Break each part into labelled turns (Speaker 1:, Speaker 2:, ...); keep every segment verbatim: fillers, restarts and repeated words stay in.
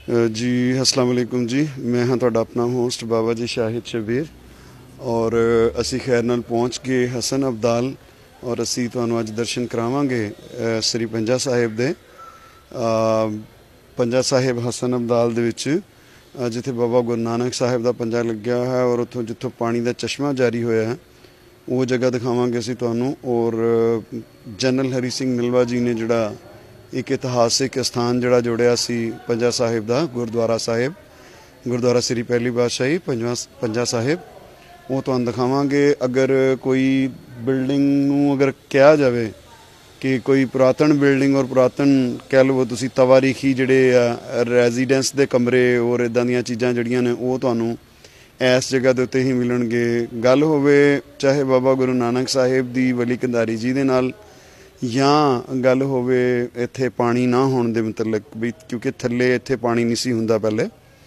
Speaker 1: जी अस्सलाम वालेकुम जी। मैं हाँ तुहाडा अपना होस्ट बाबा जी शाहिद शबीर और असी खैर नाल पहुँच गए हसन अब्दाल और असी तुहानू अज दर्शन करावांगे श्री पंजा साहिब दे। पंजा साहिब हसन अब्दाल दे विच जिथे बाबा गुरु नानक साहिब दा पंजा लग्या है और उत्थों जिथों पानी दा चश्मा जारी होया है वो जगह दिखावांगे असी तुहानू। और जनरल हरी सिंह नलवा जी ने जिहड़ा एक इतिहासिक स्थान जिहड़ा जोड़िया सी पंजा साहिब दा गुरुद्वारा साहिब गुरुद्वारा श्री पहली पातशाही पंजवा पंजा साहिब वो तुहानू दिखावांगे। अगर कोई बिल्डिंग नू अगर कहा जाए कि कोई पुरातन बिल्डिंग और पुरातन कह लो तुसी तवारीखी जिहड़े रेजीडेंस दे कमरे और इदां दीयां चीज़ां जिहड़ियां ने वो तुहानू इस जगह के उत्ते ही मिलणगे। गल होवे चाहे बाबा गुरु नानक साहिब दी वली कंधारी जी दे नाल या गल होवे इत्थे पानी ना होने दे मतलब भी, क्योंकि थल्ले इत्थे पानी नहीं सी हुंदा पहले,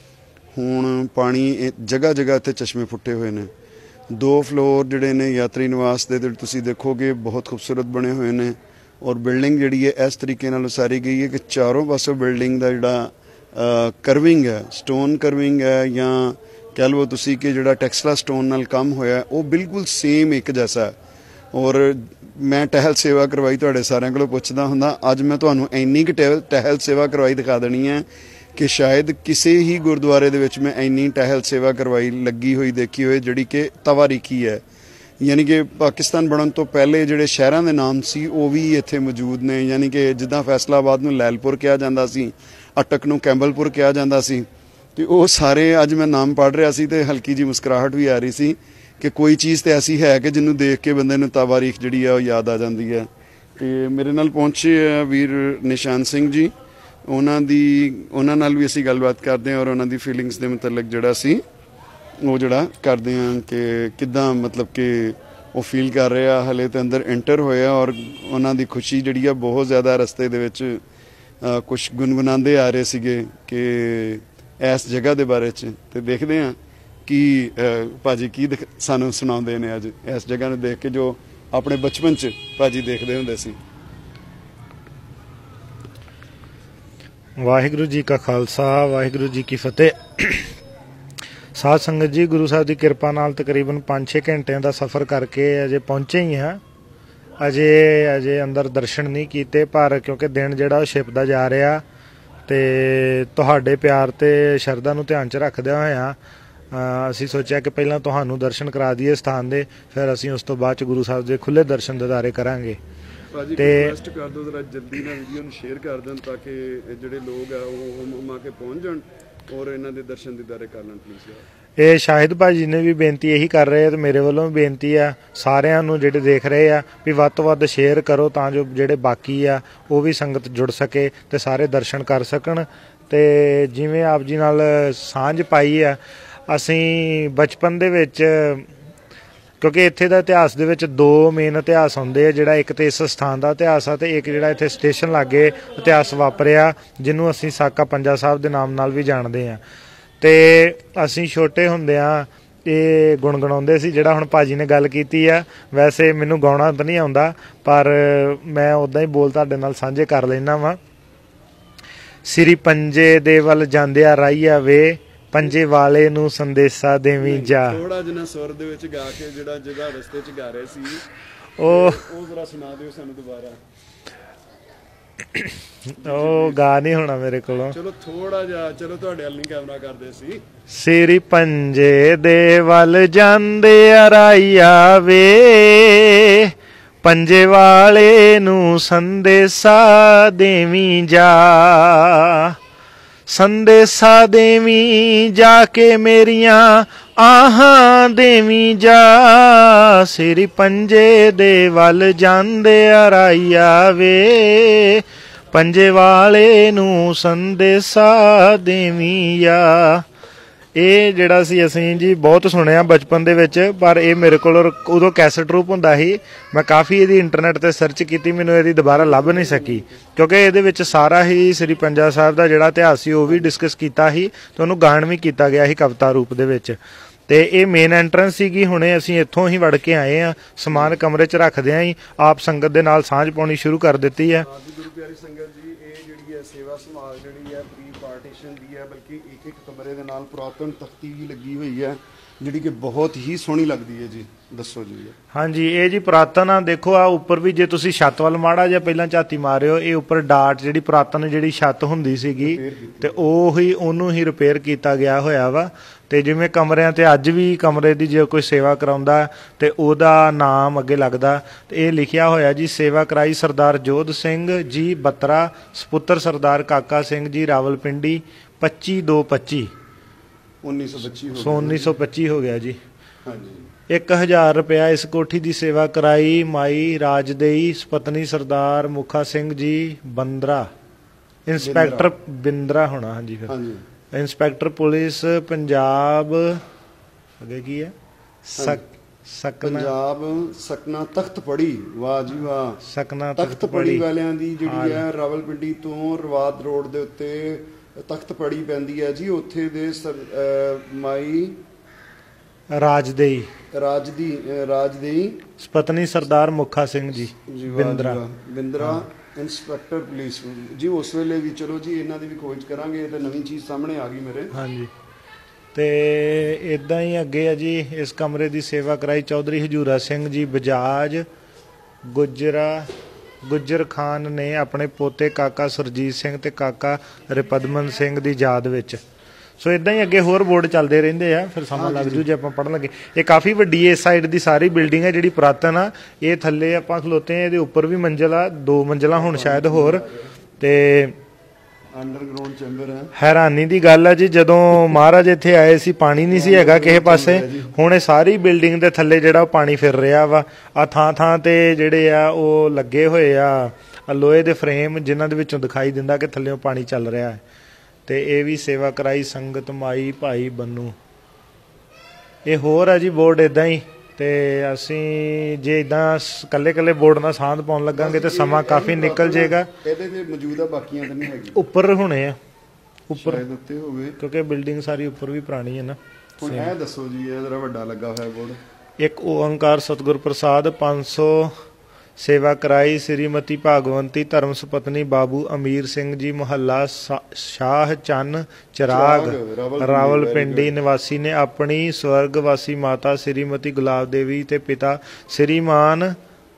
Speaker 1: हुण पानी जगह जगह इत्थे चश्मे फुटे हुए ने। दो फ्लोर जिहड़े ने यात्री निवास दे तुसीं देखोगे बहुत खूबसूरत बने हुए ने और बिल्डिंग जिहड़ी है इस तरीके नाल उसारी गई है कि चारों पासों बिल्डिंग दा जिहड़ा करविंग है, स्टोन करविंग है या कह लो तुसी कि जिहड़ा टैक्सला स्टोन नाल काम होया वो बिल्कुल सेम एक जैसा है। और मैं टहल सेवा करवाई तुहाडे सारिਆਂ कोलों पुछदा हुंदा, अज मैं तुहानू इन्नी कि टहल टहल सेवा करवाई दिखा देनी है कि शायद किसी ही गुरुद्वारे दे विच मैं इन्नी टहल सेवा करवाई लगी हुई देखी हुई जिहड़ी कि तवारीखी है। यानी कि पाकिस्तान बनन तो पहले जिहड़े शहरां दे नाम सी वो भी इत्थे मौजूद ने। यानी कि जिद्दां फैसलाबाद नूं लैलपुर कहा जांदा सी, अटक नूं कैंबलपुर कहा जांदा सी, ते वो सारे अज मैं नाम पढ़ रहा सी ते हल्की जी मुस्कुराहट भी आ रही सी कि कोई चीज़ तो ऐसी है कि जिन्होंने देख के बंदे नूं तवारीख जिहड़ी है याद आ जाती है। तो मेरे नाल पहुंचे है वीर निशान सिंह जी, उन्हां दी उन्हां नाल भी असीं गलबात करते हैं और उन्हां दी फीलिंग्स दे मुतलक जिहड़ा सी वो जिहड़ा करते हैं कि किद्दां मतलब कि वो फील कर रहे हैं। हले तो अंदर एंटर होया और उन्हां दी खुशी जिहड़ी है बहुत ज़्यादा रस्ते दे विच कुछ गुनगुनाते आ रहे सीगे कि इस जगह के बारे च। ते देखते हैं कि भाजी की सानू सुनाते हैं अज इस जगह ने देख के जो अपने बचपन च भाजी देखते होंदे सी।
Speaker 2: वाहिगुरू जी का खालसा वाहिगुरू जी की फतेह। साध संगत जी, गुरु साहब की कृपा नाल तकरीबन पाँच छे घंटे का सफ़र करके अजे पहुँचे ही हैं। अजे अजे अंदर दर्शन नहीं किए पर क्योंकि दिन जिहड़ा छिपदा जा रहा ते तुहाडे प्यार ते शरधा नूं ध्यान च रखदे होया असी सोचा कि पहला तुहानू दर्शन करा दिए स्थान दे, फिर असी उस तो बाद गुरु साहब के खुले दर्शन दीदारे करांगे।
Speaker 1: ते रिक्वेस्ट कर दो जरा जल्दी ना वीडियो नूं शेयर कर दें ताकि जिहड़े लोग आ वो आके पहुंच जाण और इन्हां दे दर्शन दीदारे कर लैण प्लीज़ यार।
Speaker 2: ये शाहिद भाजी ने भी बेनती यही कर रहे हैं तो मेरे वालों भी बेनती है सारिਆਂ ਨੂੰ ਜਿਹੜੇ देख रहे हैं भी ਵੱਧ ਤੋਂ ਵੱਧ शेयर करो ਤਾਂ जो ਜਿਹੜੇ बाकी आ वो भी संगत जुड़ सके तो सारे दर्शन कर सकਣ। ਤੇ ਜਿਵੇਂ ਆਪ ਜੀ ਨਾਲ ਸਾਂਝ ਪਾਈ ਆ ਅਸੀਂ बचपन ਦੇ ਵਿੱਚ क्योंकि इत्थे दा इतिहास दे विच दो मेन इतिहास हुंदे आ, जिहड़ा एक तो इस स्थान का इतिहास है तो एक जिहड़ा इत्थे स्टेशन लागे इतिहास वापरिया जिन्हों असीं साका पंजा साहब के नाम नाल भी जानते हैं। तो असीं छोटे हुंदिआं ये गुणगुणाउंदे सी जिहड़ा हुण भाजी ने गल कीती आ। वैसे मैनूं गाउणा तां नहीं आउंदा पर मैं उदां ही बोल तुहाडे नाल साझे कर लैना वा। श्री पंजे दे वल जांदिआ राहिया वे पंजे वाले नूं संदेशा देवी जा।
Speaker 1: थोड़ा जिन्ना सुर दे विच गा के जिहड़ा जिहड़ा रस्ते च गा रहे सी
Speaker 2: ओ
Speaker 1: ओ जरा सुना दिओ सानूं दुबारा।
Speaker 2: ओ गा नहीं होना मेरे कोलों।
Speaker 1: चलो थोड़ा जा चलो तुहाडे अल नहीं कैमरा करदे सी।
Speaker 2: श्री पंजे दे वल जांदे राहिया वे पंजे वाले नूं संदेशा देवी जा। संदेशा देवी जाके मेरिया आहां देवी जा। श्री पंजे दे वल जांदे राहिया वे पंजे वाले नूं संदेशा देवी जा। ਇਹ ਜਿਹੜਾ ਸੀ ਅਸੀਂ ਜੀ ਬਹੁਤ ਸੁਣਿਆ ਬਚਪਨ ਦੇ ਵਿੱਚ ਪਰ ਇਹ ਮੇਰੇ ਕੋਲ ਉਦੋਂ ਕੈਸਟ ਰੂਪ ਹੁੰਦਾ ਸੀ। ਮੈਂ ਕਾਫੀ ਇਹਦੀ ਇੰਟਰਨੈਟ ਤੇ ਸਰਚ ਕੀਤੀ, ਮੈਨੂੰ ਇਹਦੀ ਦੁਬਾਰਾ ਲੱਭ ਨਹੀਂ ਸਕੀ ਕਿਉਂਕਿ ਇਹਦੇ ਵਿੱਚ ਸਾਰਾ ਹੀ ਸ੍ਰੀ ਪੰਜਾ ਸਾਹਿਬ ਦਾ ਜਿਹੜਾ ਇਤਿਹਾਸ ਸੀ ਉਹ ਵੀ ਡਿਸਕਸ ਕੀਤਾ ਸੀ ਤੇ ਉਹਨੂੰ ਗਾਣ ਵੀ ਕੀਤਾ ਗਿਆ ਸੀ ਕਵਿਤਾ ਰੂਪ ਦੇ ਵਿੱਚ। ਤੇ ਇਹ ਮੇਨ ਐਂਟਰੈਂਸ ਸੀਗੀ। ਹੁਣੇ ਅਸੀਂ ਇੱਥੋਂ ਹੀ ਵੜ ਕੇ ਆਏ ਆ, ਸਮਾਨ ਕਮਰੇ 'ਚ ਰੱਖਦੇ ਆਂ ਹੀ ਆਪ ਸੰਗਤ ਦੇ ਨਾਲ ਸਾਂਝ ਪਾਉਣੀ ਸ਼ੁਰੂ ਕਰ ਦਿੱਤੀ ਹੈ।
Speaker 1: ਗੁਰੂ ਪਿਆਰੀ ਸੰਗਤ ਜੀ ਇਹ ਜਿਹੜੀ ਹੈ ਸੇਵਾ ਸੰਭਾਲ ਜਿਹੜੀ ਹੈ ਪ੍ਰੀ ਪਾਰਟੀਸ਼ਨ ਦੀ ਹੈ, ਬਲਕਿ ਇੱਕ ਇੱਕ ਕਮਰੇ ਦੇ ਨਾਲ ਪੁਰਾਤਨ ਤਖਤੀ ਵੀ ਲੱਗੀ ਹੋਈ ਹੈ ਜਿਹੜੀ ਕਿ ਬਹੁਤ ਹੀ ਸੋਹਣੀ ਲੱਗਦੀ ਹੈ ਜੀ। ਦੱਸੋ ਜੀ।
Speaker 2: ਹਾਂਜੀ, ਇਹ ਜੀ ਪੁਰਾਤਨ ਆ। ਦੇਖੋ ਆ ਉੱਪਰ ਵੀ ਜੇ ਤੁਸੀਂ ਛੱਤ ਵੱਲ ਮਾੜਾ ਜਿਹਾ ਪਹਿਲਾਂ ਝਾਤੀ ਮਾਰਿਓ, ਇਹ ਉੱਪਰ ਡਾਟ ਜਿਹੜੀ ਪੁਰਾਤਨ ਜਿਹੜੀ ਛੱਤ ਹੁੰਦੀ ਸੀਗੀ ਤੇ ਉਹ ਹੀ ਉਹਨੂੰ ਹੀ ਰਿਪੇਅਰ ਕੀਤਾ ਗਿਆ ਹੋਇਆ ਵਾ। ਤੇ ਜਿਵੇਂ ਕਮਰਿਆਂ ਤੇ ਅੱਜ ਵੀ ਕਮਰੇ ਦੀ ਜੇ ਕੋਈ ਸੇਵਾ ਕਰਾਉਂਦਾ ਤੇ ਉਹਦਾ ਨਾਮ ਅੱਗੇ ਲੱਗਦਾ ਤੇ ਇਹ ਲਿਖਿਆ ਹੋਇਆ ਜੀ, ਸੇਵਾ ਕਰਾਈ ਸਰਦਾਰ ਜੋਧ ਸਿੰਘ ਜੀ ਬੱਤਰਾ, ਸਪੁੱਤਰ ਸਰਦਾਰ ਕਾਕਾ ਸਿੰਘ ਜੀ ਰਾਵਲਪਿੰਡੀ, ਪੱਚੀ ਦੋ ਪੱਚੀ
Speaker 1: ਉੱਨੀ ਸੌ ਪੱਚੀ
Speaker 2: ਸੋ ਉੱਨੀ ਸੌ ਪੱਚੀ ਹੋ ਗਿਆ ਜੀ।
Speaker 1: ਹਾਂਜੀ।
Speaker 2: ਇੱਕ ਹਜ਼ਾਰ ਰੁਪਇਆ ਇਸ ਕੋਠੀ ਦੀ ਸੇਵਾ ਕਰਾਈ ਮਾਈ ਰਾਜਦੇਈ ਪਤਨੀ ਸਰਦਾਰ ਮੁਖਾ ਸਿੰਘ ਜੀ ਬੰਦਰਾ, ਇੰਸਪੈਕਟਰ ਬਿੰਦਰਾ ਹੋਣਾ। ਹਾਂਜੀ, ਫਿਰ
Speaker 1: ਹਾਂਜੀ,
Speaker 2: ਇੰਸਪੈਕਟਰ ਪੁਲਿਸ ਪੰਜਾਬ, ਅੱਗੇ ਕੀ ਹੈ, ਸਕ ਸਕਨਾ
Speaker 1: ਪੰਜਾਬ ਸਕਨਾ ਤਖਤ ਪੜੀ। ਵਾਹ ਜੀ ਵਾਹ।
Speaker 2: ਸਕਨਾ
Speaker 1: ਤਖਤ ਪੜੀ ਵਾਲਿਆਂ ਦੀ ਜਿਹੜੀ ਹੈ ਰਾਵਲਪਿੰਡੀ ਤੋਂ ਰਵਾਦ ਰੋਡ ਦੇ ਉੱਤੇ ਤਖਤ ਪੜੀ ਪੈਂਦੀ ਹੈ ਜੀ। ਉੱਥੇ ਦੇ ਮਾਈ
Speaker 2: ਰਾਜਦੇਈ
Speaker 1: ਰਾਜਦੀ ਰਾਜਦੇਈ
Speaker 2: ਪਤਨੀ ਸਰਦਾਰ ਮੁਖਾ ਸਿੰਘ ਜੀ ਬਿੰਦਰਾ
Speaker 1: ਬਿੰਦਰਾ ਇੰਸਪੈਕਟਰ ਪੁਲਿਸ ਜੀ। ਉਸ ਵੇਲੇ ਵੀ ਚਲੋ ਜੀ ਇਹਨਾਂ ਦੀ ਵੀ ਖੋਜ ਕਰਾਂਗੇ। ਤੇ ਨਵੀਂ ਚੀਜ਼ ਸਾਹਮਣੇ ਆ ਗਈ ਮੇਰੇ।
Speaker 2: ਹਾਂਜੀ। ਤੇ ਇਦਾਂ ਹੀ ਅੱਗੇ ਆ ਜੀ, ਇਸ ਕਮਰੇ ਦੀ ਸੇਵਾ ਕਰਾਈ ਚੌਧਰੀ ਹਜੂਰਾ ਸਿੰਘ ਜੀ ਬਜਾਜ ਗੁਜਰਾ ਗੁੱਜਰ ਖਾਨ ਨੇ ਆਪਣੇ ਪੋਤੇ ਕਾਕਾ ਸੁਰਜੀਤ ਸਿੰਘ ਤੇ ਕਾਕਾ ਰਿਪਦਮਨ ਸਿੰਘ ਦੀ ਯਾਦ ਵਿੱਚ। ਸੋ ਇਦਾਂ ਹੀ ਅੱਗੇ ਹੋਰ ਬੋਰਡ ਚੱਲਦੇ ਰਹਿੰਦੇ ਆ, ਫਿਰ ਸਮਾਂ ਲੱਗ ਜੂ ਜੇ ਆਪਾਂ ਪੜ੍ਹਨ ਲੱਗੇ। ਇਹ ਕਾਫੀ ਵੱਡੀ ਇਸ ਸਾਈਡ ਦੀ ਸਾਰੀ ਬਿਲਡਿੰਗ ਹੈ ਜਿਹੜੀ ਪੁਰਾਤਨ ਆ। ਇਹ ਥੱਲੇ ਆਪਾਂ ਖਲੋਤੇ ਆ, ਇਹਦੇ ਉੱਪਰ ਵੀ ਮੰਜ਼ਿਲ ਆ, ਦੋ ਮੰਜ਼ਿਲਾਂ ਹੁਣ ਸ਼ਾਇਦ ਹੋਰ। ਤੇ
Speaker 1: ਅੰਡਰਗਰਾਉਂਡ ਚੈਂਬਰ ਹੈ।
Speaker 2: ਹੈਰਾਨੀ ਦੀ ਗੱਲ ਹੈ ਜੀ, ਜਦੋਂ ਮਹਾਰਾਜ ਇੱਥੇ ਆਏ ਸੀ ਪਾਣੀ ਨਹੀਂ ਸੀ ਹੈਗਾ ਕਿਸੇ ਪਾਸੇ। ਹੁਣ ਇਹ ਸਾਰੀ ਬਿਲਡਿੰਗ ਦੇ ਥੱਲੇ ਜਿਹੜਾ ਪਾਣੀ ਫਿਰ ਰਿਹਾ ਵਾ। ਆ ਥਾਂ ਥਾਂ ਤੇ ਜਿਹੜੇ ਆ ਉਹ ਲੱਗੇ ਹੋਏ ਆ ਲੋਹੇ ਦੇ ਫਰੇਮ, ਜਿਨ੍ਹਾਂ ਦੇ ਵਿੱਚੋਂ ਦਿਖਾਈ ਦਿੰਦਾ ਕਿ ਥੱਲੇੋਂ ਪਾਣੀ ਚੱਲ ਰਿਹਾ ਹੈ। ਤੇ ਇਹ ਵੀ ਸੇਵਾ ਕਰਾਈ ਸੰਗਤ ਮਾਈ ਭਾਈ ਬੰਨੂ। ਇਹ ਹੋਰ ਆ ਜੀ ਬੋਰਡ ਇਦਾਂ ਹੀ। ਤੇ ਅਸੀਂ ਜੇ ਇਦਾਂ ਕੱਲੇ ਕੱਲੇ ਬੋਰਡ ਨਾਲ ਸਾਂਝ ਪਾਉਣ ਲੱਗਾਂਗੇ ਤੇ ਸਮਾਂ ਕਾਫੀ ਨਿਕਲ ਜਾਏਗਾ।
Speaker 1: ਇਹਦੇ ਤੇ ਮੌਜੂਦਾ ਬਾਕੀਆਂ ਤਾਂ ਨਹੀਂ ਹੈਗੀ,
Speaker 2: ਉੱਪਰ ਹੋਣੇ ਆ, ਉੱਪਰ
Speaker 1: ਉੱਤੇ ਹੋਵੇ ਕਿਉਂਕਿ
Speaker 2: ਬਿਲਡਿੰਗ ਸਾਰੀ ਉੱਪਰ ਵੀ ਪੁਰਾਣੀ ਹੈ ਨਾ।
Speaker 1: ਹੁਣ ਇਹ ਦੱਸੋ ਜੀ, ਇਹ ਜਰਾ ਵੱਡਾ ਲੱਗਾ ਹੋਇਆ ਬੋਰਡ।
Speaker 2: ਇੱਕ ਓੰਕਾਰ ਸਤਿਗੁਰ ਪ੍ਰਸਾਦ ਪੰਜ ਸੌ ਸੇਵਾ ਕਰਾਈ ਸ੍ਰੀਮਤੀ ਭਾਗਵੰਤੀ ਧਰਮ ਸੁਪਤਨੀ ਬਾਬੂ ਅਮੀਰ ਸਿੰਘ ਜੀ ਮੁਹੱਲਾ ਸ਼ਾਹ ਚੰਨ ਚਿਰਾਗ ਰਾਵਲਪਿੰਡੀ ਨਿਵਾਸੀ ਨੇ ਆਪਣੀ ਸਵਰਗਵਾਸੀ ਮਾਤਾ ਸ੍ਰੀਮਤੀ ਗੁਲਾਬ ਦੇਵੀ ਤੇ ਪਿਤਾ ਸ੍ਰੀਮਾਨ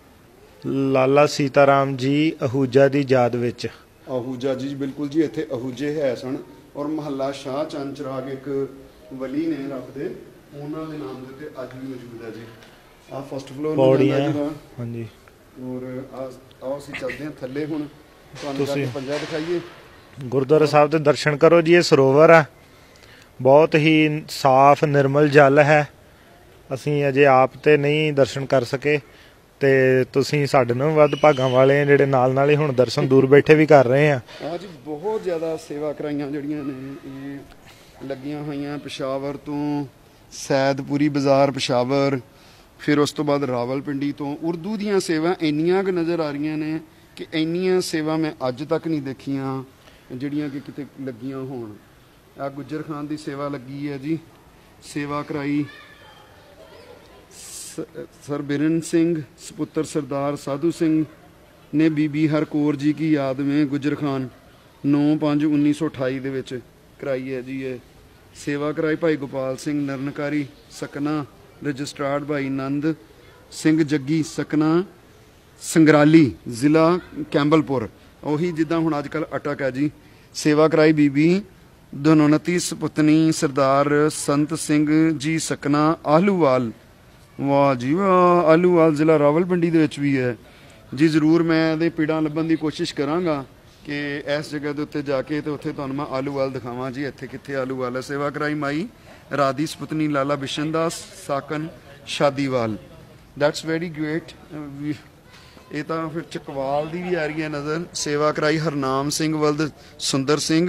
Speaker 2: ਲਾਲਾ ਸੀਤਾਰਾਮ ਜੀ ਅਹੂਜਾ ਦੀ ਯਾਦ ਵਿੱਚ।
Speaker 1: ਅਹੂਜਾ ਜੀ ਬਿਲਕੁਲ ਜੀ, ਇੱਥੇ ਅਹੂਜੇ ਹੈ ਸਨ। ਔਰ ਮੁਹੱਲਾ ਸ਼ਾਹ ਚੰਨ ਚਿਰਾਗ ਇੱਕ ਵਲੀ ਨੇ ਰੱਬ ਦੇ, ਉਹਨਾਂ ਦੇ ਨਾਮ ਦੇ ਉੱਤੇ ਅੱਜ ਵੀ ਮੌਜੂਦ ਹੈ ਜੀ। ਆਹ ਫਸਟ ਫਲੋਰ
Speaker 2: ਪੌੜੀਆਂ। ਹਾਂਜੀ।
Speaker 1: ਔਰ ਆਓ ਅਸੀਂ ਚੱਲਦੇ ਹਾਂ ਥੱਲੇ। ਹੁਣ ਤੁਹਾਨੂੰ ਜਾ ਕੇ ਪੰਜਾ ਦਿਖਾਈਏ।
Speaker 2: ਗੁਰਦੁਆਰਾ ਸਾਹਿਬ ਦੇ ਦਰਸ਼ਨ ਕਰੋ ਜੀ। ਇਹ ਸਰੋਵਰ ਆ, ਬਹੁਤ ਹੀ ਸਾਫ਼ ਨਿਰਮਲ ਜਲ ਹੈ। ਅਸੀਂ ਅਜੇ ਆਪ ਤੇ ਨਹੀਂ ਦਰਸ਼ਨ ਕਰ ਸਕੇ ਤੇ ਤੁਸੀਂ ਸਾਡੇ ਨਾਲੋਂ ਵੱਧ ਭਾਗਾਂ ਵਾਲੇ ਆ ਜਿਹੜੇ ਨਾਲ ਨਾਲ ਹੀ ਹੁਣ ਦਰਸ਼ਨ ਦੂਰ ਬੈਠੇ ਵੀ ਕਰ ਰਹੇ ਆ।
Speaker 1: ਅੱਜ ਬਹੁਤ ਜ਼ਿਆਦਾ ਸੇਵਾ ਕਰਾਈਆਂ ਜਿਹੜੀਆਂ ਨੇ ਇਹ ਲੱਗੀਆਂ ਹੋਈਆਂ। ਪੇਸ਼ਾਵਰ ਤੋਂ ਸੈਦਪੁਰੀ ਬਾਜ਼ਾਰ ਪੇਸ਼ਾਵਰ, ਫਿਰ ਉਸ ਤੋਂ ਬਾਅਦ ਰਾਵਲਪਿੰਡੀ ਤੋਂ। ਉਰਦੂ ਦੀਆਂ ਸੇਵਾ ਇੰਨੀਆਂ ਕੁ ਨਜ਼ਰ ਆ ਰਹੀਆਂ ਨੇ ਕਿ ਇੰਨੀਆਂ ਸੇਵਾ ਮੈਂ ਅੱਜ ਤੱਕ ਨਹੀਂ ਦੇਖੀਆਂ ਜਿਹੜੀਆਂ ਕਿ ਕਿਤੇ ਲੱਗੀਆਂ ਹੋਣ। ਆ ਗੁੱਜਰ ਖਾਨ ਦੀ ਸੇਵਾ ਲੱਗੀ ਹੈ ਜੀ। ਸੇਵਾ ਕਰਾਈ ਸਰ ਬਿਰਨ ਸਿੰਘ ਸਪੁੱਤਰ ਸਰਦਾਰ ਸਾਧੂ ਸਿੰਘ ਨੇ ਬੀਬੀ ਹਰਕੌਰ ਜੀ ਕੀ ਯਾਦ में ਗੁੱਜਰ ਖਾਨ ਨੌ ਪੰਜ ਉੱਨੀ ਸੌ ਅਠਾਈ ਦੇ ਵਿੱਚ ਕਰਾਈ ਹੈ ਜੀ। ਇਹ ਸੇਵਾ ਕਰਾਈ ਭਾਈ ਗੋਪਾਲ ਸਿੰਘ ਨਰਨਕਾਰੀ ਸਕਨਾ, ਰਜਿਸਟਰਾਰਡ ਭਾਈ ਨੰਦ ਸਿੰਘ ਜੱਗੀ ਸਕਨਾ ਸੰਗਰਾਲੀ ਜ਼ਿਲ੍ਹਾ ਕੈਂਬਲਪੁਰ। ਉਹੀ ਜਿੱਦਾਂ ਹੁਣ ਅੱਜ ਕੱਲ੍ਹ ਅਟਕ ਹੈ ਜੀ। ਸੇਵਾ ਕਰਾਈ ਬੀਬੀ ਦਨੋਨਤੀ ਸੁਪਤਨੀ ਸਰਦਾਰ ਸੰਤ ਸਿੰਘ ਜੀ ਸਕਨਾ ਆਲੂਵਾਲ। ਵਾਹ ਜੀ ਵਾਹ, ਆਲੂਵਾਲ ਜ਼ਿਲ੍ਹਾ ਰਾਵਲਪਿੰਡੀ ਦੇ ਵਿੱਚ ਵੀ ਹੈ ਜੀ। ਜ਼ਰੂਰ ਮੈਂ ਇਹਦੇ ਪੀੜਾਂ ਲੱਭਣ ਦੀ ਕੋਸ਼ਿਸ਼ ਕਰਾਂਗਾ ਕਿ ਇਸ ਜਗ੍ਹਾ ਦੇ ਉੱਤੇ ਜਾ ਕੇ ਤੇ ਉੱਥੇ ਤੁਹਾਨੂੰ ਮੈਂ ਆਲੂਵਾਲ ਦਿਖਾਵਾਂ ਜੀ। ਇੱਥੇ ਕਿੱਥੇ ਆਲੂਵਾਲ ਹੈ। ਸੇਵਾ ਕਰਾਈ ਮਾਈ ਰਾਧੀ ਸੁਪਤਨੀ ਲਾਲਾ ਬਿਸ਼ਨਦਾਸ ਸਾਕਨ ਸ਼ਾਦੀਵਾਲ। That's very great. ਇਹ ਤਾਂ ਫਿਰ ਚਕਵਾਲ ਦੀ ਵੀ ਆ ਰਹੀ ਹੈ ਨਜ਼ਰ। ਸੇਵਾ ਕਰਾਈ ਹਰਨਾਮ ਸਿੰਘ ਵਲਦ ਸੁੰਦਰ ਸਿੰਘ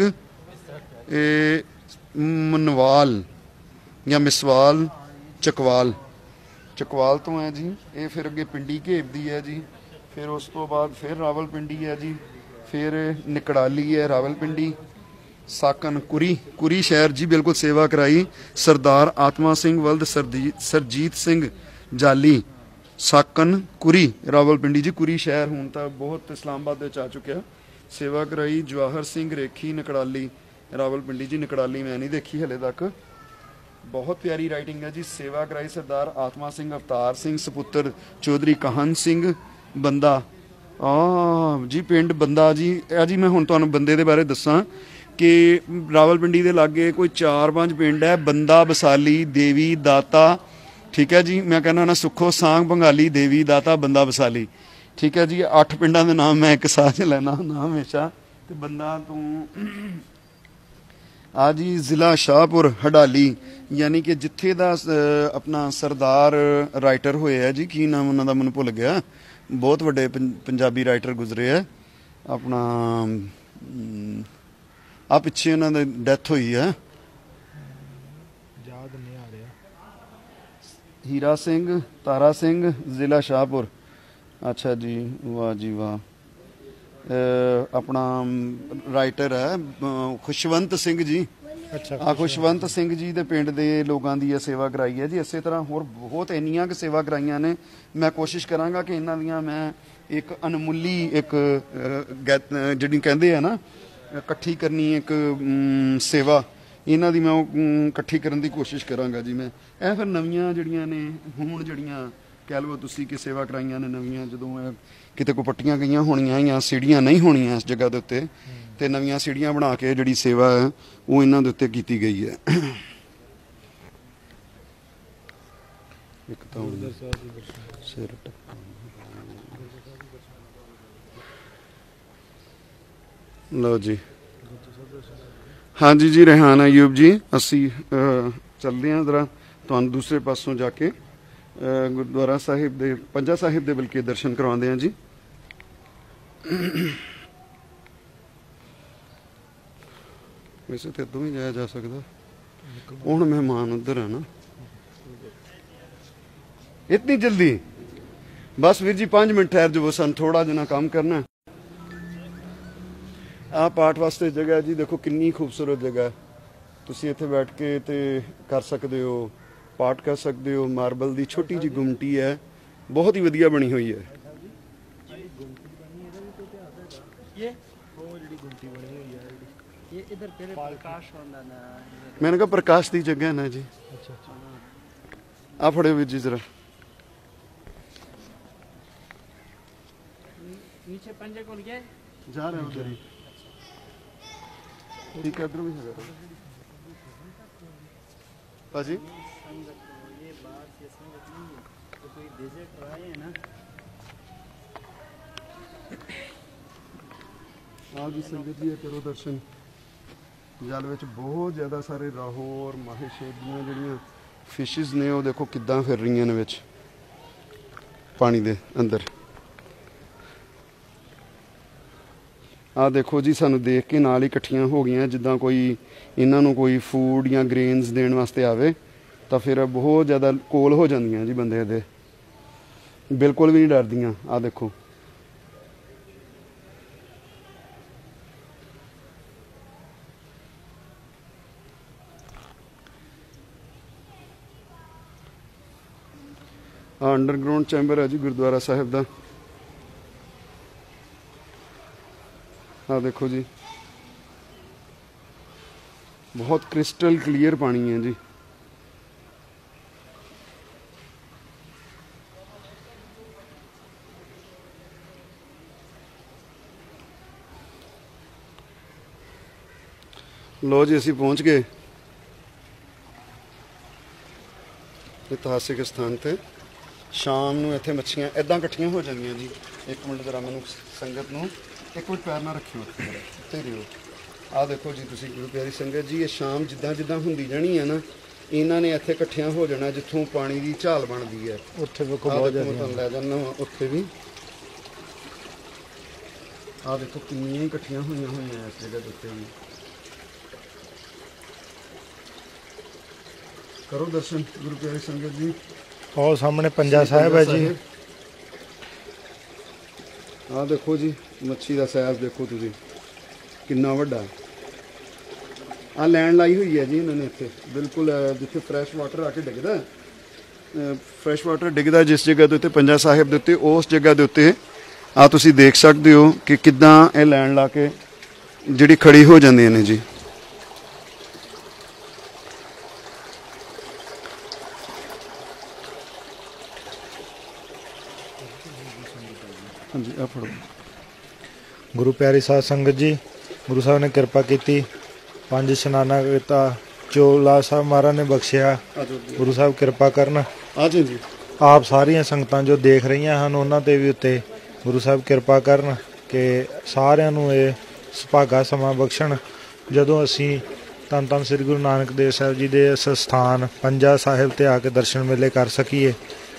Speaker 1: ਇਹ ਮਨਵਾਲ ਜਾਂ ਮਿਸਵਾਲ ਚਕਵਾਲ ਚਕਵਾਲ ਤੋਂ ਹੈ ਜੀ। ਇਹ ਫਿਰ ਅੱਗੇ ਪਿੰਡੀ ਘੇਬਦੀ ਹੈ ਜੀ। ਫਿਰ ਉਸ ਤੋਂ ਬਾਅਦ ਫਿਰ ਰਾਵਲਪਿੰਡੀ ਹੈ ਜੀ। ਫਿਰ ਨਿਕੜਾਲੀ ਹੈ ਰਾਵਲਪਿੰਡੀ। ਸਾਕਨ ਕੁਰੀ ਕੁਰੀ ਸ਼ਹਿਰ ਜੀ ਬਿਲਕੁਲ ਸੇਵਾ ਕਰਾਈ ਸਰਦਾਰ ਆਤਮਾ ਸਿੰਘ ਵਲਦ ਸਰਜੀਤ ਸਿੰਘ ਜਾਲੀ ਸਾਕਨ ਕੁਰੀ ਰਾਵਲਪਿੰਡੀ ਜੀ। ਕੁਰੀ ਸ਼ਹਿਰ ਹੁਣ ਤਾਂ ਬਹੁਤ ਇਸਲਾਮਾਬਾਦ ਵਿੱਚ ਆ ਚੁੱਕਿਆ। ਸੇਵਾ ਕਰਾਈ ਜਵਾਹਰ ਸਿੰਘ ਰੇਖੀ ਨਕੜਾਲੀ ਰਾਵਲਪਿੰਡੀ ਜੀ। ਨਕੜਾਲੀ ਮੈਂ ਨਹੀਂ ਦੇਖੀ ਹਲੇ ਤੱਕ। ਬਹੁਤ ਪਿਆਰੀ ਰਾਈਟਿੰਗ ਹੈ ਜੀ। ਸੇਵਾ ਕਰਾਈ ਸਰਦਾਰ ਆਤਮਾ ਸਿੰਘ ਅਵਤਾਰ ਸਿੰਘ ਸਪੁੱਤਰ ਚੌਧਰੀ ਕਾਹਨ ਸਿੰਘ ਬੰਦਾ। ਆ ਜੀ ਪਿੰਡ ਬੰਦਾ ਜੀ। ਇਹ ਜੀ ਮੈਂ ਹੁਣ ਤੁਹਾਨੂੰ ਬੰਦੇ ਦੇ ਬਾਰੇ ਦੱਸਾਂ ਕਿ ਰਾਵਲਪਿੰਡੀ ਦੇ ਲਾਗੇ ਕੋਈ ਚਾਰ ਪੰਜ ਪਿੰਡ ਹੈ। ਬੰਦਾ, ਬਸਾਲੀ, ਦੇਵੀ, ਦਾਤਾ, ਠੀਕ ਹੈ ਜੀ। ਮੈਂ ਕਹਿੰਦਾ ਨਾ ਸੁੱਖੋ, ਸਾਂਗ, ਬੰਗਾਲੀ, ਦੇਵੀ, ਦਾਤਾ, ਬੰਦਾ, ਬਸਾਲੀ, ਠੀਕ ਹੈ ਜੀ। ਅੱਠ ਪਿੰਡਾਂ ਦੇ ਨਾਮ ਮੈਂ ਇੱਕ ਸਾਹ 'ਚ ਲੈਣਾ ਹੁੰਦਾ ਹਮੇਸ਼ਾ। ਤੇ ਬੰਦਾ ਤੋਂ ਆ ਜੀ ਜ਼ਿਲ੍ਹਾ ਸ਼ਾਹਪੁਰ ਹਡਾਲੀ, ਯਾਨੀ ਕਿ ਜਿੱਥੇ ਦਾ ਆਪਣਾ ਸਰਦਾਰ ਰਾਈਟਰ ਹੋਏ ਹੈ ਜੀ, ਕੀ ਨਾਮ ਉਹਨਾਂ ਦਾ ਮੈਨੂੰ ਭੁੱਲ ਗਿਆ, ਬਹੁਤ ਵੱਡੇ ਪੰਜਾਬੀ ਰਾਈਟਰ ਗੁਜ਼ਰੇ ਹੈ ਆਪਣਾ। ਆ ਪਿੱਛੇ ਉਹਨਾਂ ਦੀ ਡੈਥ ਹੋਈ ਹੈ,
Speaker 2: ਯਾਦ ਨਹੀਂ ਆ ਰਿਹਾ।
Speaker 1: ਹੀਰਾ ਸਿੰਘ, ਤਾਰਾ ਸਿੰਘ, ਜ਼ਿਲ੍ਹਾ ਸ਼ਾਹਪੁਰ। ਅੱਛਾ ਜੀ, ਵਾਹ ਜੀ ਵਾਹ। ਆਪਣਾ ਰਾਈਟਰ ਹੈ ਖੁਸ਼ਵੰਤ ਸਿੰਘ ਜੀ।
Speaker 2: ਅੱਛਾ,
Speaker 1: ਆ ਖੁਸ਼ਵੰਤ ਸਿੰਘ ਜੀ ਦੇ ਪਿੰਡ ਦੇ ਲੋਕਾਂ ਦੀ ਇਹ ਸੇਵਾ ਕਰਾਈ ਹੈ ਜੀ। ਇਸੇ ਤਰ੍ਹਾਂ ਹੋਰ ਬਹੁਤ ਇੰਨੀਆਂ ਕੁ ਸੇਵਾ ਕਰਾਈਆਂ ਨੇ। ਮੈਂ ਕੋਸ਼ਿਸ਼ ਕਰਾਂਗਾ ਕਿ ਇਹਨਾਂ ਦੀਆਂ ਮੈਂ ਇੱਕ ਅਨਮੁੱਲੀ ਇੱਕ ਜਿਹੜੀ ਕਹਿੰਦੇ ਆ ਨਾ ਇਕੱਠੀ ਕਰਨੀ ਇੱਕ ਸੇਵਾ, ਇਹਨਾਂ ਦੀ ਮੈਂ ਉਹ ਇਕੱਠੀ ਕਰਨ ਦੀ ਕੋਸ਼ਿਸ਼ ਕਰਾਂਗਾ ਜੀ ਮੈਂ। ਇਹ ਫਿਰ ਨਵੀਆਂ ਜਿਹੜੀਆਂ ਨੇ ਹੁਣ ਜਿਹੜੀਆਂ ਕਹਿ ਲਓ ਤੁਸੀਂ ਕਿ ਸੇਵਾ ਕਰਾਈਆਂ ਨੇ ਨਵੀਆਂ, ਜਦੋਂ ਇਹ ਕਿਤੇ ਕੋ ਪੱਟੀਆਂ ਗਈਆਂ ਹੋਣੀਆਂ ਜਾਂ ਸੀੜੀਆਂ ਨਹੀਂ ਹੋਣੀਆਂ ਇਸ ਜਗ੍ਹਾ ਦੇ ਉੱਤੇ, ਤੇ ਨਵੀਆਂ ਸੀੜੀਆਂ ਬਣਾ ਕੇ ਜਿਹੜੀ ਸੇਵਾ ਹੈ ਉਹ ਇਹਨਾਂ ਦੇ ਉੱਤੇ ਕੀਤੀ ਗਈ ਹੈ। ਇੱਕ ਤਾਂ ਸਿਰ ਲਓ ਜੀ। ਹਾਂਜੀ ਜੀ, ਰੇਹਾਨ ਅਯੂਬ ਜੀ। ਅਸੀਂ ਚੱਲਦੇ ਹਾਂ ਜ਼ਰਾ ਤੁਹਾਨੂੰ ਦੂਸਰੇ ਪਾਸੋਂ ਜਾ ਕੇ ਗੁਰਦੁਆਰਾ ਸਾਹਿਬ ਦੇ, ਪੰਜਾ ਸਾਹਿਬ ਦੇ ਬਲਕਿ ਦਰਸ਼ਨ ਕਰਵਾਉਂਦੇ ਹਾਂ ਜੀ। ਵੈਸੇ ਤੇ ਇੱਦੋਂ ਵੀ ਜਾਇਆ ਜਾ ਸਕਦਾ, ਹੁਣ ਮਹਿਮਾਨ ਉੱਧਰ ਹੈ ਨਾ। ਇਤਨੀ ਜਲਦੀ? ਬਸ ਵੀਰ ਜੀ ਪੰਜ ਮਿੰਟ ਠਹਿਰ ਜਾਵੋ, ਸਾਨੂੰ ਥੋੜਾ ਜਿਹਾ ਕੰਮ ਕਰਨਾ। ਆਹ ਪਾਠ ਵਾਸਤੇ ਜਗ੍ਹਾ ਜੀ, ਦੇਖੋ ਕਿੰਨੀ ਖੂਬਸੂਰਤ ਜਗ੍ਹਾ। ਤੁਸੀਂ ਇੱਥੇ ਬੈਠ ਕੇ ਤੇ ਕਰ ਸਕਦੇ ਹੋ, ਪਾਠ ਕਰ ਸਕਦੇ ਹੋ। ਮਾਰਬਲ ਦੀ ਛੋਟੀ ਜਿਹੀ ਗੁੰਮਟੀ ਹੈ, ਬਹੁਤ ਹੀ ਵਧੀਆ ਬਣੀ ਹੋਈ ਹੈ। मैंने कहा प्रकाश की जगह है ना जी। अच्छा अच्छा, आ फड़े वीर जी जरा नीचे पंजे को लिए जा रहे हैं उधर ही। ठीक है, इधर भी है पाजी। ये बात ये संगत नहीं है, तो कोई विजिट आए हैं ना। ਆ ਜੀ ਸੰਗਤ ਜੀ, ਕਰੋ ਦਰਸ਼ਨ। ਜਲ ਵਿੱਚ ਬਹੁਤ ਜ਼ਿਆਦਾ ਸਾਰੇ ਰਾਹੋ ਔਰ ਮਾਹੇ ਸ਼ੇਪ ਦੀਆਂ ਜਿਹੜੀਆਂ ਫਿਸ਼ਿਸ ਨੇ ਉਹ ਦੇਖੋ ਕਿੱਦਾਂ ਫਿਰ ਰਹੀਆਂ ਨੇ ਵਿੱਚ ਪਾਣੀ ਦੇ ਅੰਦਰ। ਆ ਦੇਖੋ ਜੀ, ਸਾਨੂੰ ਦੇਖ ਕੇ ਨਾਲ ਹੀ ਇਕੱਠੀਆਂ ਹੋ ਗਈਆਂ, ਜਿੱਦਾਂ ਕੋਈ ਇਹਨਾਂ ਨੂੰ ਕੋਈ ਫੂਡ ਜਾਂ ਗ੍ਰੇਨਸ ਦੇਣ ਵਾਸਤੇ ਆਵੇ ਤਾਂ ਫਿਰ ਬਹੁਤ ਜ਼ਿਆਦਾ ਕੋਲ ਹੋ ਜਾਂਦੀਆਂ ਜੀ ਬੰਦੇ ਦੇ, ਬਿਲਕੁਲ ਵੀ ਨਹੀਂ ਡਰਦੀਆਂ। ਆ ਦੇਖੋ ਅੰਡਰਗਰਾਉਂਡ ਚੈਂਬਰ ਹੈ ਜੀ ਗੁਰਦੁਆਰਾ ਸਾਹਿਬ ਦਾ। ਆ ਦੇਖੋ ਜੀ, ਬਹੁਤ ਕ੍ਰਿਸਟਲ ਕਲੀਅਰ ਪਾਣੀ ਹੈ ਜੀ। ਲੋ ਜੀ, ਅਸੀਂ ਪਹੁੰਚ ਗਏ ਇਤਿਹਾਸਿਕ ਸਥਾਨ ਤੇ। ਸ਼ਾਮ ਨੂੰ ਇੱਥੇ ਮੱਛੀਆਂ ਇੱਦਾਂ ਇਕੱਠੀਆਂ ਹੋ ਜਾਂਦੀਆਂ ਜੀ। ਇੱਕ ਮਿੰਟ ਜ਼ਰਾ ਮੈਨੂੰ ਸੰਗਤ ਨੂੰ ਇੱਕ ਮਿੰਟ ਪੈਰ ਨਾ ਰੱਖਿਓ, ਉੱਤੇ ਰਿਓ। ਆਹ ਦੇਖੋ ਜੀ ਤੁਸੀਂ ਗੁਰੂ ਪਿਆਰੀ ਸੰਗਤ ਜੀ, ਇਹ ਸ਼ਾਮ ਜਿੱਦਾਂ ਜਿੱਦਾਂ ਹੁੰਦੀ ਜਾਣੀ ਹੈ ਨਾ, ਇਹਨਾਂ ਨੇ ਇੱਥੇ ਇਕੱਠਿਆਂ ਹੋ ਜਾਣਾ ਜਿੱਥੋਂ ਪਾਣੀ ਦੀ ਝਾਲ ਬਣਦੀ ਹੈ। ਉੱਥੇ ਵੇਖੋ ਬਹੁਤ ਜ਼ਿਆਦਾ, ਮੈਂ ਤੁਹਾਨੂੰ ਲੈ ਜਾਂਦਾ ਉੱਥੇ ਵੀ। ਆਹ ਦੇਖੋ ਕਿੰਨੀਆਂ ਇਕੱਠੀਆਂ ਹੋਈਆਂ ਹੋਈਆਂ ਇਸ ਜਗ੍ਹਾ ਦੇ ਉੱਤੇ ਵੀ। ਕਰੋ ਦਰਸ਼ਨ ਗੁਰੂ ਪਿਆਰੀ ਸੰਗਤ ਜੀ।
Speaker 2: ਉਹ ਸਾਹਮਣੇ ਪੰਜਾ ਸਾਹਿਬ ਹੈ ਜੀ।
Speaker 1: ਆਹ ਦੇਖੋ ਜੀ, ਮੱਛੀ ਦਾ ਸਾਈਜ਼ ਦੇਖੋ ਤੁਸੀਂ ਕਿੰਨਾ ਵੱਡਾ। ਆਹ ਲੈਣ ਲਾਈ ਹੋਈ ਹੈ ਜੀ ਇਹਨਾਂ ਨੇ ਇੱਥੇ, ਬਿਲਕੁਲ ਜਿੱਥੇ ਫਰੈਸ਼ ਵਾਟਰ ਆ ਕੇ ਡਿੱਗਦਾ, ਫਰੈਸ਼ ਵਾਟਰ ਡਿੱਗਦਾ ਜਿਸ ਜਗ੍ਹਾ ਦੇ ਉੱਤੇ ਪੰਜਾ ਸਾਹਿਬ ਦੇ ਉੱਤੇ, ਉਸ ਜਗ੍ਹਾ ਦੇ ਉੱਤੇ ਆ ਤੁਸੀਂ ਦੇਖ ਸਕਦੇ ਹੋ ਕਿ ਕਿੱਦਾਂ ਇਹ ਲਾਈਨ ਲਾ ਕੇ ਜਿਹੜੀ ਖੜੀ ਹੋ ਜਾਂਦੀਆਂ ਨੇ ਜੀ। ਹਾਂਜੀ ਆ ਫੜੋ।
Speaker 2: ਗੁਰੂ ਪਿਆਰੀ ਸਾਧ ਸੰਗਤ ਜੀ, ਗੁਰੂ ਸਾਹਿਬ ਨੇ ਕਿਰਪਾ ਕੀਤੀ, ਪੰਜ ਇਸ਼ਨਾਨਾ ਕੀਤਾ, ਚੋਲਾ ਸਾਹਿਬ ਮਹਾਰਾਜ ਨੇ ਬਖਸ਼ਿਆ। ਗੁਰੂ ਸਾਹਿਬ ਕਿਰਪਾ ਕਰਨ।
Speaker 1: ਆ ਜੀ ਜੀ
Speaker 2: ਆਪ ਸਾਰੀਆਂ ਸੰਗਤਾਂ ਜੋ ਦੇਖ ਰਹੀਆਂ ਹਨ ਉਹਨਾਂ ਤੇ ਵੀ ਉੱਤੇ ਗੁਰੂ ਸਾਹਿਬ ਕਿਰਪਾ ਕਰਨ ਕਿ ਸਾਰਿਆਂ ਨੂੰ ਇਹ ਸੁਭਾਗਾ ਸਮਾਂ ਬਖਸ਼ਣ ਜਦੋਂ ਅਸੀਂ ਧੰਨ ਧੰਨ ਸ੍ਰੀ ਗੁਰੂ ਨਾਨਕ ਦੇਵ ਸਾਹਿਬ ਜੀ ਦੇ ਇਸ ਸਥਾਨ ਪੰਜਾ ਸਾਹਿਬ ਤੇ ਆ ਕੇ ਦਰਸ਼ਨ ਮੇਲੇ ਕਰ ਸਕੀਏ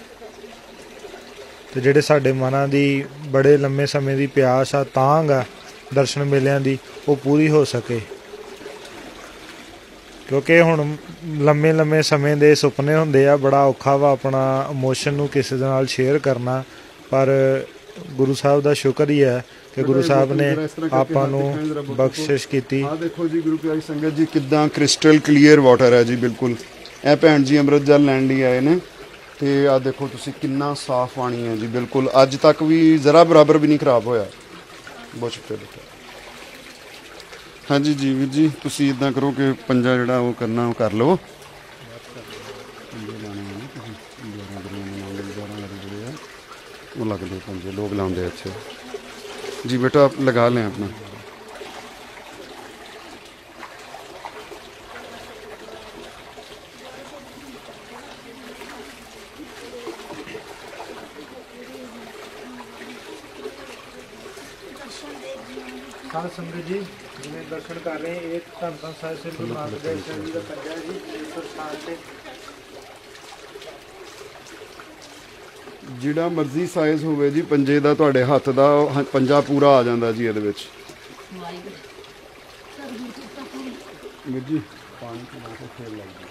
Speaker 2: ਤੇ ਜਿਹੜੇ ਸਾਡੇ ਮਨਾਂ ਦੀ ਬੜੇ ਲੰਮੇ ਸਮੇਂ ਦੀ ਪਿਆਸ ਆ, ਤਾਂਘ ਆ ਦਰਸ਼ਨ ਮੇਲਿਆਂ ਦੀ, ਉਹ ਪੂਰੀ ਹੋ ਸਕੇ। ਕਿਉਂਕਿ ਹੁਣ ਲੰਮੇ ਲੰਮੇ ਸਮੇਂ ਦੇ ਸੁਪਨੇ ਹੁੰਦੇ ਆ, ਬੜਾ ਔਖਾ ਵਾ ਆਪਣਾ ਇਮੋਸ਼ਨ ਨੂੰ ਕਿਸੇ ਦੇ ਨਾਲ ਸ਼ੇਅਰ ਕਰਨਾ, ਪਰ ਗੁਰੂ ਸਾਹਿਬ ਦਾ ਸ਼ੁਕਰ ਹੀ ਹੈ ਕਿ ਗੁਰੂ ਸਾਹਿਬ ਨੇ ਆਪਾਂ ਨੂੰ ਬਖਸ਼ਿਸ਼ ਕੀਤੀ।
Speaker 1: ਆ ਦੇਖੋ ਜੀ ਗੁਰੂ ਪਿਆਰੀ ਸੰਗਤ ਜੀ ਕਿੱਦਾਂ ਕ੍ਰਿਸਟਲ ਕਲੀਅਰ ਵਾਟਰ ਹੈ ਜੀ ਬਿਲਕੁਲ। ਇਹ ਭੈਣ ਜੀ ਅੰਮ੍ਰਿਤ ਜਲ ਲੈਣ ਲਈ ਆਏ ਨੇ ਤੇ ਆ ਦੇਖੋ ਤੁਸੀਂ ਕਿੰਨਾ ਸਾਫ਼ ਪਾਣੀ ਹੈ ਜੀ ਬਿਲਕੁਲ, ਅੱਜ ਤੱਕ ਵੀ ਜ਼ਰਾ ਬਰਾਬਰ ਵੀ ਨਹੀਂ ਖਰਾਬ ਹੋਇਆ। ਬਹੁਤ ਸ਼ੁਕਰੀਆ ਬੇਟਾ। ਹਾਂਜੀ ਜੀ ਵੀਰ ਜੀ, ਤੁਸੀਂ ਇਦਾਂ ਕਰੋ ਕਿ ਪੰਜਾ ਜਿਹੜਾ ਉਹ ਕਰਨਾ ਉਹ ਕਰ ਲਵੋ। ਉਹ ਲੱਗਦੇ ਪੰਜੇ ਲੋਕ ਲਾਉਂਦੇ ਅੱਛੇ जी बेटा, आप लगा लें अपना।
Speaker 2: साध संगत जी जिन्हें दर्शन कर रहे हैं, एक धन धन ਸਾਹਿਬ ਸ੍ਰੀ ਗੁਰੂ ਨਾਨਕ ਦੇਵ ਸਾਹਿਬ ਜੀ ਦਾ ਪੰਜਾ ਜੀ ਇਸ ਸਥਾਨ ਤੇ
Speaker 1: ਜਿਹੜਾ ਮਰਜ਼ੀ ਸਾਈਜ਼ ਹੋਵੇ ਜੀ ਪੰਜੇ ਦਾ, ਤੁਹਾਡੇ ਹੱਥ ਦਾ ਪੰਜਾ ਪੂਰਾ ਆ ਜਾਂਦਾ ਜੀ ਇਹਦੇ ਵਿੱਚ। ਵੀਰ ਜੀ ਪਾਣੀ ਚ ਲਾ ਕੇ ਫੇਰ ਲੱਗਦਾ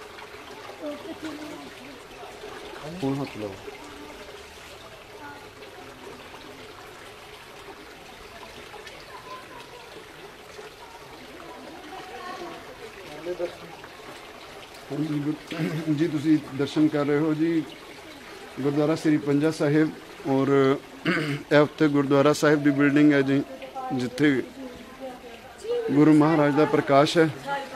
Speaker 1: ਹੁਣ ਹੱਥ ਲਾਓ। जी तुसी दर्शन कर रहे हो जी गुरुद्वारा श्री पंजा साहिब, और ਇਹ ਉੱਤੇ ਗੁਰਦੁਆਰਾ ਸਾਹਿਬ ਦੀ ਬਿਲਡਿੰਗ ਹੈ ਜੀ ਜਿੱਥੇ ਗੁਰੂ ਮਹਾਰਾਜ ਦਾ ਪ੍ਰਕਾਸ਼ ਹੈ।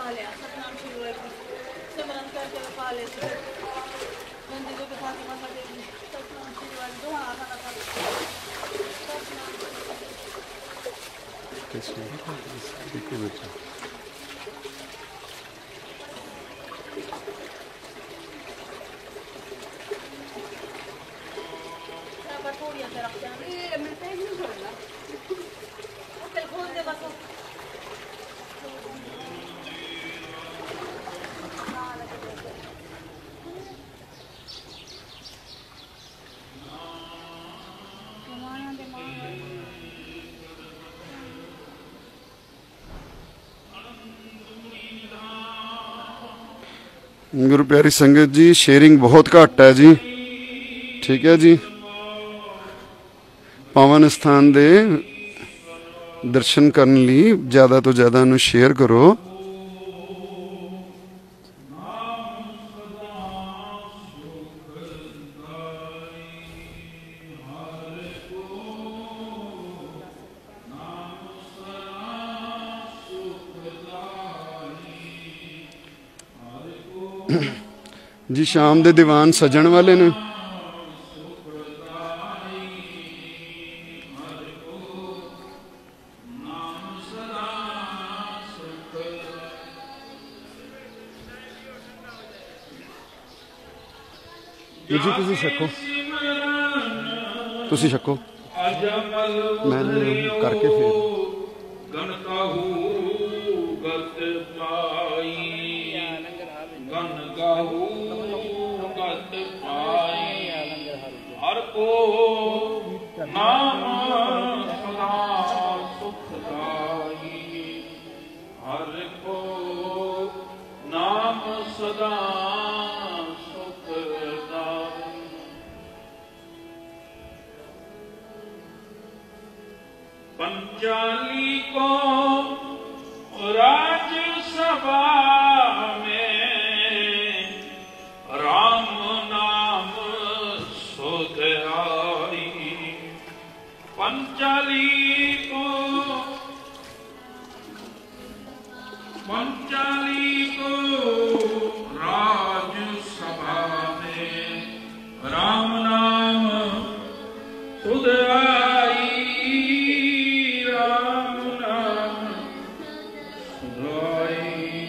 Speaker 1: गुरु प्यारी संगत जी शेयरिंग बहुत घट है जी, ठीक है जी। पावन स्थान दे दर्शन करने लिए ज़्यादा तो ज़्यादा नू शेयर करो। जी शाम दे दीवान सजन वाले ने। जी तुसी छको, तुसी छको, मैं करके फिर
Speaker 3: हर को नाम सदा सुखदाई, हर को नाम सदा सुखदाई। पंचाली को राजसभा में राम नाम सुधाई, पंचाली को राज सभा में राम नाम सुध आई, राम नाम सुध आई।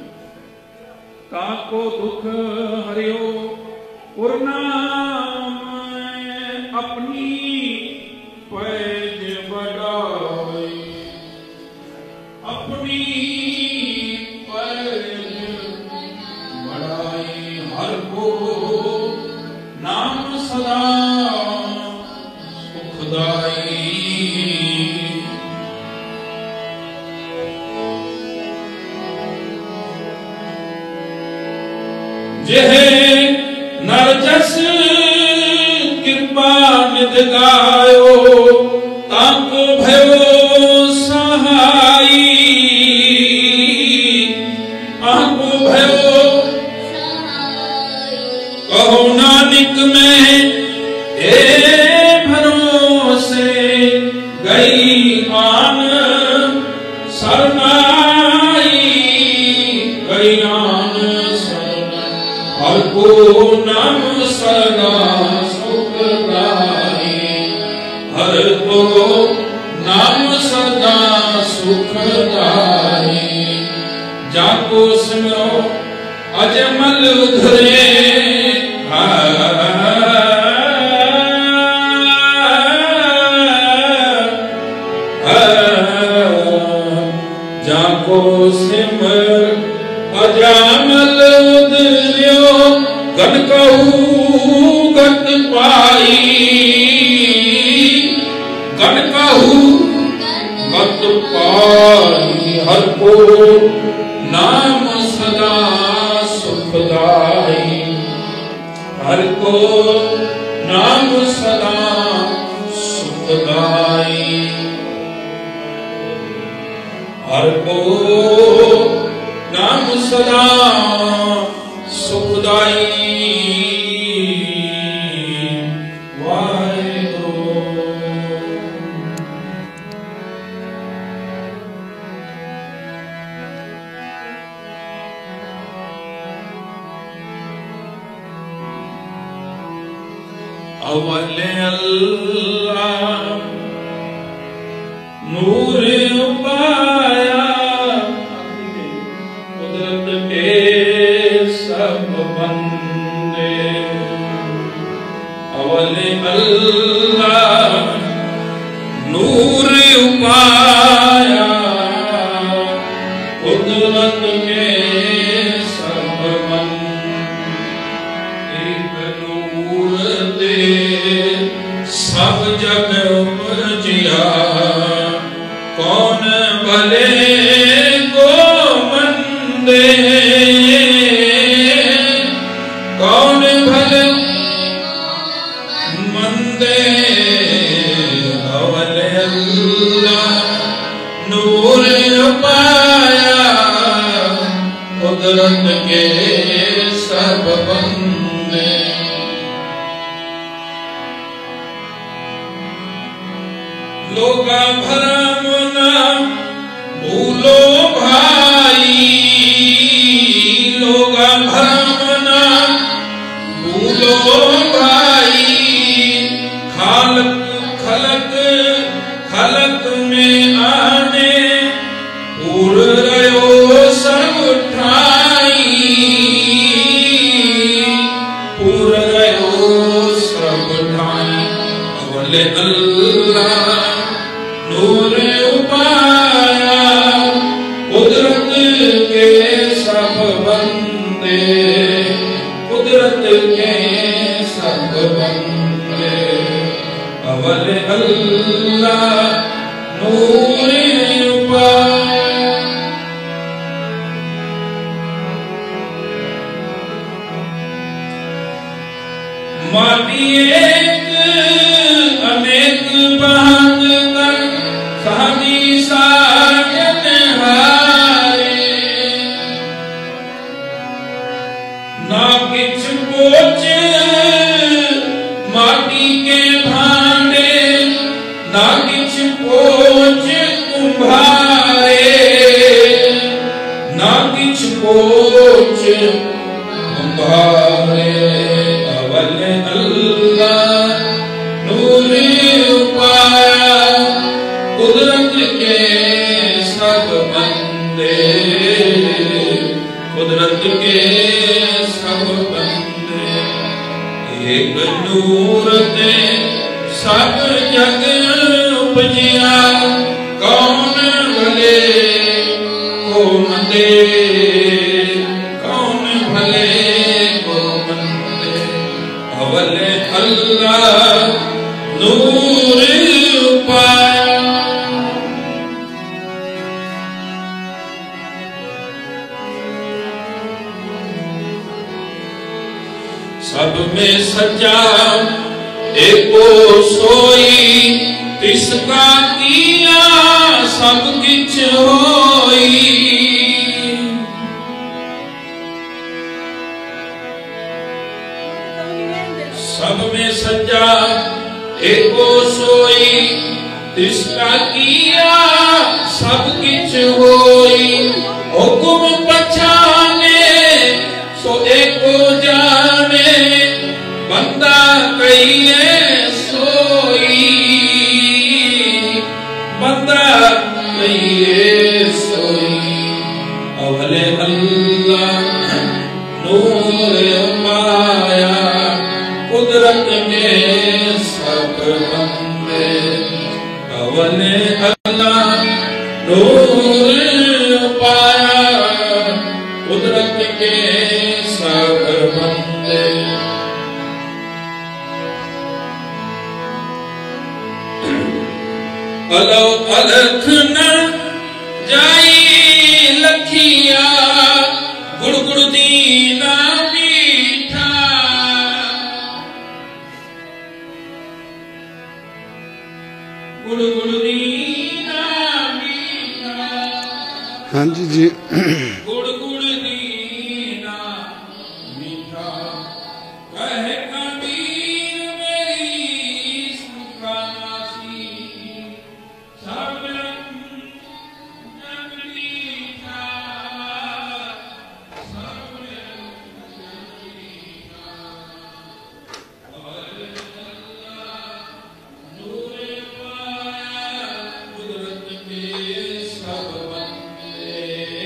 Speaker 3: ताको दुख हरियो पुरनाम, अपनी पैज बढ़ाई, अपनी पैज बढ़ाई। हर को नाम सदा सुखदाई। जेह नर जस कृपा निध गायो, ताको भयो सहाई, ताको भयो कहो नानक में ए भरोसे, गई आन शरणाई, गई आन शरणाई। हर को नाम सदा सुखदाई, हर को नाम सदा सुखदाई। जाको सिमरो अजमल उधरे, जाको सिमर अजमल उधरियो, गण कहू गत पाई, गण कहू गत पाई। हर को नाम सदा सुखदाई, हर को नाम सदा सुखदाई। हर को नाम सदा सुखदाई। अवल अल्लाह नूर पाया, कुदरत के सब बंदे। अवल अल्लाह नूर पाया, कुदरत के सब बंदे। एक नूर दे सब जग उपजिया, कौन भले को मंदे, कौन भले मंदे। अवल अल्लाह नूर पाया, कुदरत के सब बंदे। लोगा भरम ना भूलो भाई, लोगा भरम ना भूलो भाई। खालक खलक खलक में आने, पूर रयो सब ठाई, पूर रयो सब ठाई। अवल अल्लाह नूर पाया, कुदरत के सब बंदे, कुदरत के सब बंदे। अवल अल्लाह नूर पाया। माटी एक अनेक बात कर, सादी साजन हारे। ना किछ पोच माटी के भांडे, ना किछ पोच कुम्हारे। ना किछ पोच भारे अवल अल्लाह नूर उपाया कुदरत के सब बंदे कुदरत के सब बंदे एक नूर ते सब जग उपजिया कौन भले को मंदे कौन भले को मंदे अवल अल्लाह नूर उपाया सब में सच्चा एको सोई तिसका किया सब किछ होई सब में सच्चा एको सोई तिसका किया सब किछ होई हुक्म पछाने सो एको जाने बंदा कहिए सोई बंदा कहिए सोई अवले अल्लाह नूर माया कुदरत के सब बंदे अवले अल्लाह नूर पाया कुदरत के सब बंदे अलो अलख न जाई लखिया गुड़ गुड़ दीना मीठा गुड़ गुड़ दीना मीठा
Speaker 1: हाँ जी जी
Speaker 3: गुड़ गुड़ दीना मीठा कहे कबीर मेरी सुखासी सब जग मीठा सब जग मीठा और अल्लाह नूर पाया कुदरत के सब बंदे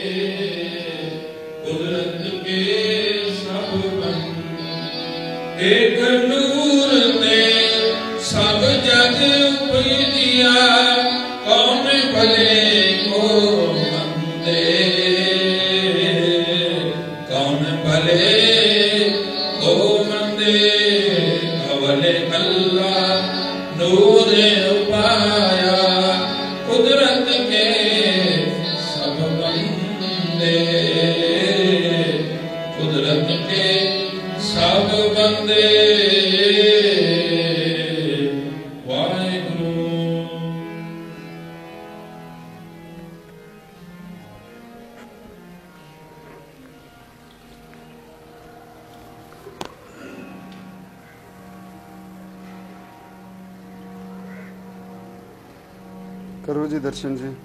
Speaker 3: कुदरत के सब बंदे एक नूर ते सब जग उपजिया कौन भले को मंदे कौन भले को मंदे अवले अल्लाह नूर पाया कुदरत के सब बंदे कुदरत के सब बंदे वाहिगुरु
Speaker 1: करो जी दर्शन जी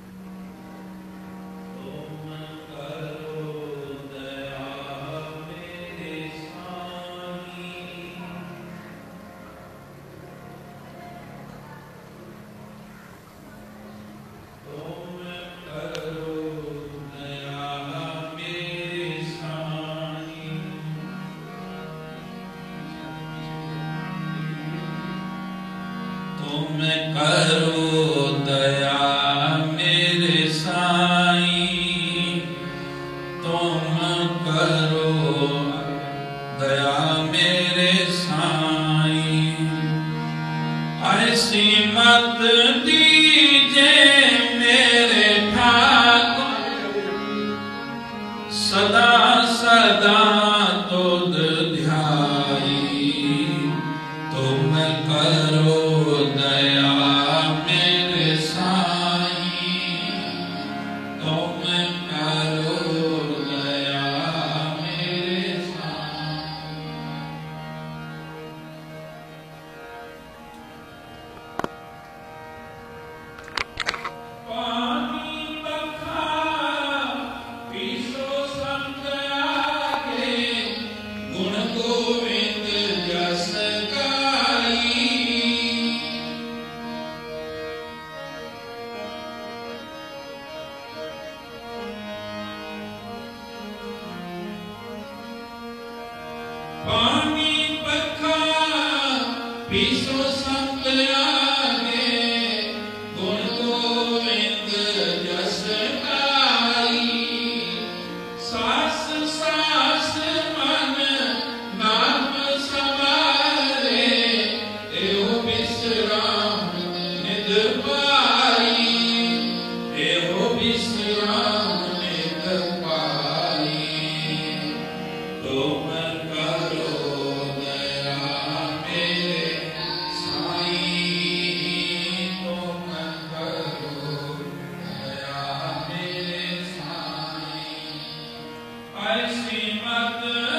Speaker 3: तुम करो दया मेरे साईं तुम करो दया मेरे साईं ऐसी मत दीजे मेरे ठाकुर सदा सदा तुद ध्याई तुम करो दया मेरे साईं तुम करो दया मेरे साईं पानी बखा पी ਪਾਣੀ ਪੱਖਾ ਪੀਸੋ ਸੰਤ ਆਗੇ ਗੁਣ ਗੋਬਿੰਦ ਜਸ ਗਾਈ ਸਾਸ ਸਾਸ ਮਨ ਨਾਮ ਸਮਾਰੇ ਇਹੋ ਵਿਸਰਾਮ ਨਿਦ ਪਾਈ ਇਹੋ ਵਿਸਰਾਮ ਨਿਦ ਪਾਈ ਤੁਮ ਕਰੋ ਦਇਆ ਮੇਰੇ ਸਾਈਂ ਤੁਮ ਕਰੋ ਦਇਆ ਮੇਰੇ ਸਾਈਂ ਐਸੀ ਮਤ